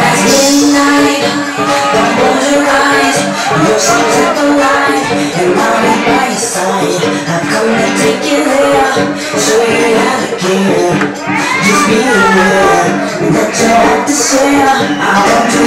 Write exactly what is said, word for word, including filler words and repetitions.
midnight, don't close your eyes. Your sleep's at the light, and I'll be by your side. I've come to take you there, show you how to care. Just be aware that you have to share. I want you